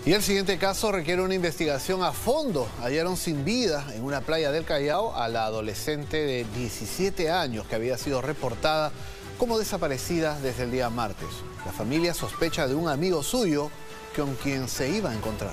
Y el siguiente caso requiere una investigación a fondo. Hallaron sin vida en una playa del Callao a la adolescente de 17 años que había sido reportada como desaparecida desde el día martes. La familia sospecha de un amigo suyo con quien se iba a encontrar.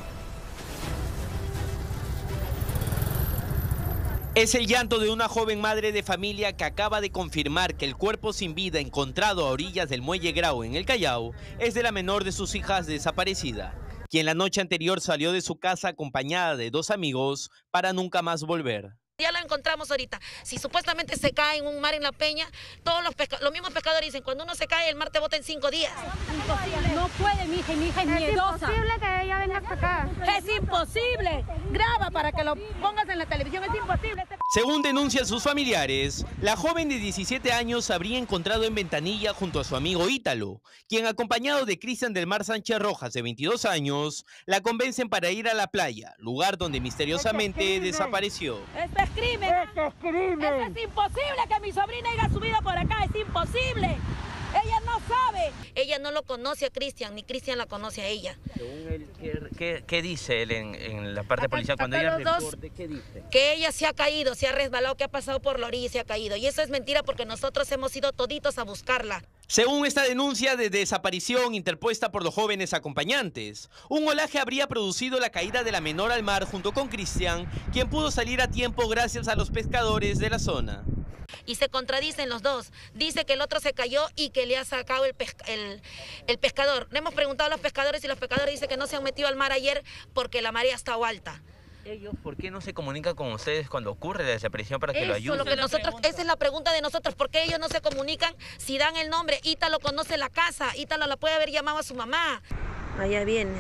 Es el llanto de una joven madre de familia que acaba de confirmar que el cuerpo sin vida encontrado a orillas del muelle Grau en el Callao es de la menor de sus hijas desaparecida, quien la noche anterior salió de su casa acompañada de 2 amigos para nunca más volver. Ya la encontramos ahorita. Si supuestamente se cae en un mar en La Peña, todos los mismos pescadores dicen, cuando uno se cae, el mar te bota en 5 días. Imposible. No puede, mi hija es miedosa. Es imposible que ella venga hasta acá. Es imposible. Graba para que lo pongas en la televisión, es imposible. Según denuncian sus familiares, la joven de 17 años se habría encontrado en Ventanilla junto a su amigo Ítalo, quien acompañado de Cristian del Mar Sánchez Rojas, de 22 años, la convencen para ir a la playa, lugar donde misteriosamente desapareció. Esto es crimen. Esto es crimen. Eso es imposible que mi sobrina haya subido por acá, es imposible. Ella no sabe. Ella no lo conoce a Cristian, ni Cristian la conoce a ella. Según él, ¿qué dice él en la parte policial cuando ella reporte? ¿Qué dice? Que ella se ha caído, se ha resbalado, que ha pasado por la orilla y se ha caído. Y eso es mentira porque nosotros hemos ido toditos a buscarla. Según esta denuncia de desaparición interpuesta por los jóvenes acompañantes, un olaje habría producido la caída de la menor al mar junto con Cristian, quien pudo salir a tiempo gracias a los pescadores de la zona. Y se contradicen los dos. Dice que el otro se cayó y que le ha sacado el pescador. Le hemos preguntado a los pescadores y los pescadores dicen que no se han metido al mar ayer porque la marea está alta. ¿Ellos por qué no se comunican con ustedes cuando ocurre la desaparición para que lo ayuden? Esa es la pregunta de nosotros. ¿Por qué ellos no se comunican si dan el nombre? Ítalo conoce la casa, Ítalo la puede haber llamado a su mamá. Allá viene.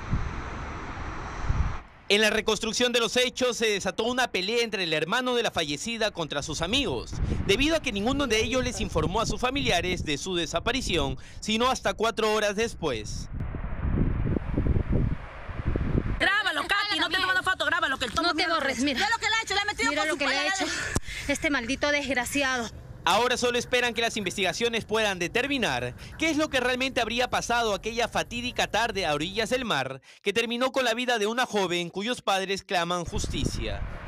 En la reconstrucción de los hechos se desató una pelea entre el hermano de la fallecida contra sus amigos, debido a que ninguno de ellos les informó a sus familiares de su desaparición, sino hasta 4 horas después. Grábalo, Katy, no te tomando foto, grábalo, que el tomo. No te borres, mira. Mira lo que le ha hecho, le ha metido Mira con lo su que le ha hecho este maldito desgraciado. Ahora solo esperan que las investigaciones puedan determinar qué es lo que realmente habría pasado aquella fatídica tarde a orillas del mar que terminó con la vida de una joven cuyos padres claman justicia.